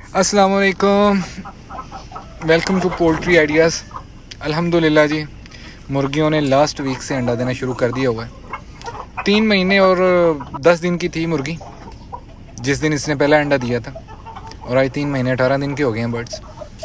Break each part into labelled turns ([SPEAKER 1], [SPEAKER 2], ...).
[SPEAKER 1] अस्सलाम वालेकुम, welcome to poultry ideas. अल्हम्दुलिल्लाह जी, मुर्गियों ने लास्ट वीक से अंडा देना शुरू कर दिया हुआ है। 3 महीने और 10 दिन की थी मुर्गी जिस दिन इसने पहला अंडा दिया था, और आज 3 महीने 18 दिन के हो गए हैं बर्ड्स।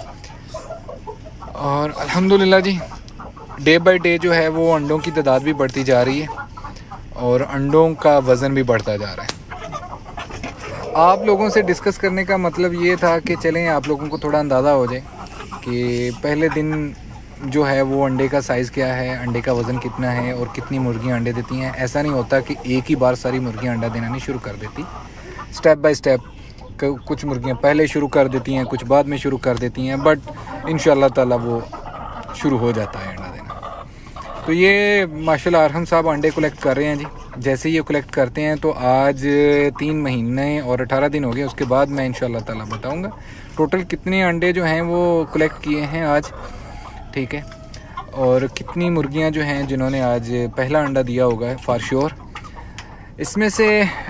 [SPEAKER 1] और अल्हम्दुलिल्लाह जी, डे बाय डे जो है वो अंडों की तादाद भी बढ़ती जा रही है और अंडों का वज़न भी बढ़ता जा रहा है। आप लोगों से डिस्कस करने का मतलब ये था कि चलें आप लोगों को थोड़ा अंदाज़ा हो जाए कि पहले दिन जो है वो अंडे का साइज़ क्या है, अंडे का वज़न कितना है और कितनी मुर्गियां अंडे देती हैं। ऐसा नहीं होता कि एक ही बार सारी मुर्गियां अंडा देना नहीं शुरू कर देती। स्टेप बाय स्टेप कुछ मुर्गियां पहले शुरू कर देती हैं, कुछ बाद में शुरू कर देती हैं, बट इंशाअल्लाह ताला वो शुरू हो जाता है अंडा देना। तो ये माशाल्लाह अरहम साहब अंडे कलेक्ट कर रहे हैं जी। जैसे ये कलेक्ट करते हैं तो आज 3 महीने और 18 दिन हो गए, उसके बाद मैं इंशाअल्लाह ताला बताऊंगा टोटल कितने अंडे जो हैं वो कलेक्ट किए हैं आज, ठीक है, और कितनी मुर्गियां जो हैं जिन्होंने आज पहला अंडा दिया होगा फॉर श्योर। इसमें से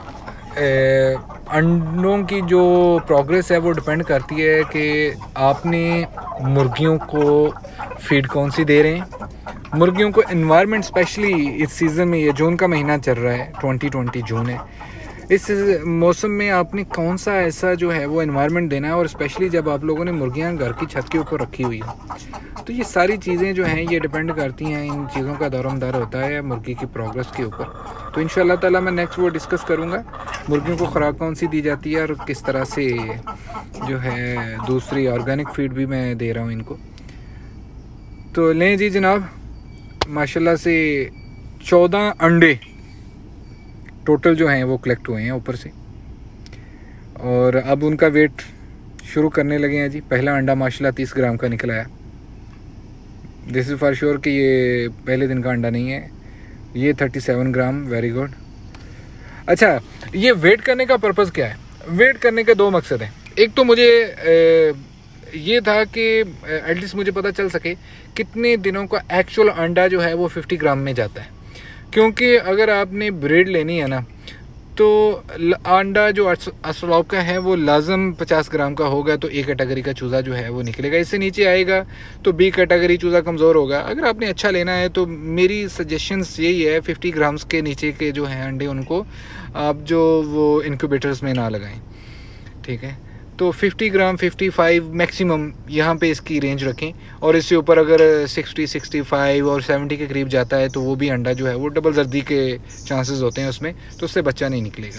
[SPEAKER 1] अंडों की जो प्रोग्रेस है वो डिपेंड करती है कि आपने मुर्गियों को फीड कौन सी दे रहे हैं। मुर्गियों को एनवायरनमेंट स्पेशली इस सीज़न में, ये जून का महीना चल रहा है, 2020 जून है, इस मौसम में आपने कौन सा ऐसा जो है वो एनवायरनमेंट देना है। और स्पेशली जब आप लोगों ने मुर्गियां घर की छत के ऊपर रखी हुई है तो ये सारी चीज़ें जो हैं ये डिपेंड करती हैं, इन चीज़ों का दारोमदार होता है मुर्गी की प्रोग्रेस के ऊपर। तो इंशाअल्लाह ताला मैं नेक्स्ट वो डिस्कस करूँगा मुर्गियों को खुराक कौन सी दी जाती है और किस तरह से जो है दूसरी ऑर्गेनिक फीड भी मैं दे रहा हूँ इनको। तो लें जी जनाब, माशाल्लाह से 14 अंडे टोटल जो हैं वो कलेक्ट हुए हैं ऊपर से, और अब उनका वेट शुरू करने लगे हैं जी। पहला अंडा माशाल्लाह 30 ग्राम का निकल आया। दिस इज़ फॉर श्योर कि ये पहले दिन का अंडा नहीं है, ये 37 ग्राम, वेरी गुड। अच्छा, ये वेट करने का पर्पज़ क्या है? वेट करने के 2 मकसद हैं। एक तो मुझे ये था कि एटलीस्ट मुझे पता चल सके कितने दिनों का एक्चुअल अंडा जो है वो 50 ग्राम में जाता है, क्योंकि अगर आपने ब्रीड लेनी है ना तो अंडा जो असलाब का है वो लाजम 50 ग्राम का होगा, तो ए कैटेगरी का चूज़ा जो है वो निकलेगा। इससे नीचे आएगा तो बी कैटेगरी चूज़ा कमज़ोर होगा। अगर आपने अच्छा लेना है तो मेरी सजेशंस यही है 50 ग्राम्स के नीचे के जो हैं अंडे उनको आप जो वो इनक्यूबेटर्स में ना लगाएं, ठीक है। तो 50 ग्राम 55 मैक्सिमम यहाँ पे इसकी रेंज रखें, और इससे ऊपर अगर 60, 65 और 70 के करीब जाता है तो वो भी अंडा जो है वो डबल जर्दी के चांसेस होते हैं उसमें, तो उससे बच्चा नहीं निकलेगा।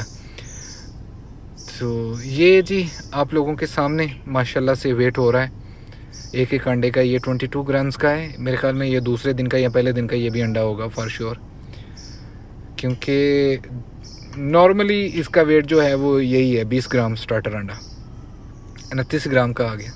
[SPEAKER 1] तो ये जी आप लोगों के सामने माशाल्लाह से वेट हो रहा है एक एक अंडे का। ये 22 ग्राम्स का है, मेरे ख्याल में ये दूसरे दिन का या पहले दिन का ये भी अंडा होगा फॉर श्योर, क्योंकि नॉर्मली इसका वेट जो है वो यही है 20 ग्राम स्टार्टर अंडा, 29 ग्राम का आ गया।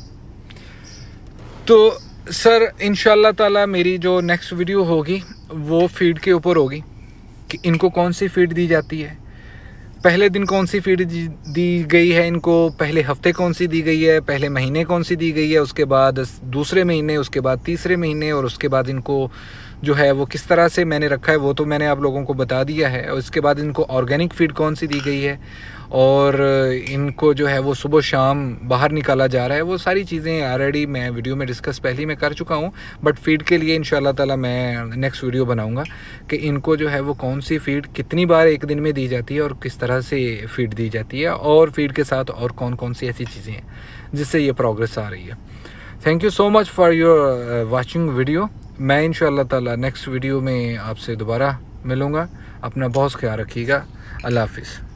[SPEAKER 1] तो सर इंशाल्लाह ताला मेरी जो नेक्स्ट वीडियो होगी वो फीड के ऊपर होगी कि इनको कौन सी फीड दी जाती है, पहले दिन कौन सी फीड दी गई है इनको, पहले हफ्ते कौन सी दी गई है, पहले महीने कौन सी दी गई है, उसके बाद दूसरे महीने, उसके बाद तीसरे महीने, और उसके बाद इनको जो है वो किस तरह से मैंने रखा है वो तो मैंने आप लोगों को बता दिया है। और इसके बाद इनको ऑर्गेनिक फीड कौन सी दी गई है, और इनको जो है वो सुबह शाम बाहर निकाला जा रहा है, वो सारी चीज़ें ऑलरेडी मैं वीडियो में डिस्कस पहले मैं कर चुका हूँ। बट फीड के लिए इंशाल्लाह ताला मैं नेक्स्ट वीडियो बनाऊँगा कि इनको जो है वो कौन सी फीड कितनी बार एक दिन में दी जाती है और किस तरह से फीड दी जाती है, और फीड के साथ और कौन कौन सी ऐसी चीज़ें हैं जिससे ये प्रोग्रेस आ रही है। Thank you so much for your watching video. मैं इंशाअल्लाह ताला नेक्स्ट वीडियो में आपसे दोबारा मिलूँगा। अपना बहुत ख्याल रखिएगा। अल्लाह हाफिज़।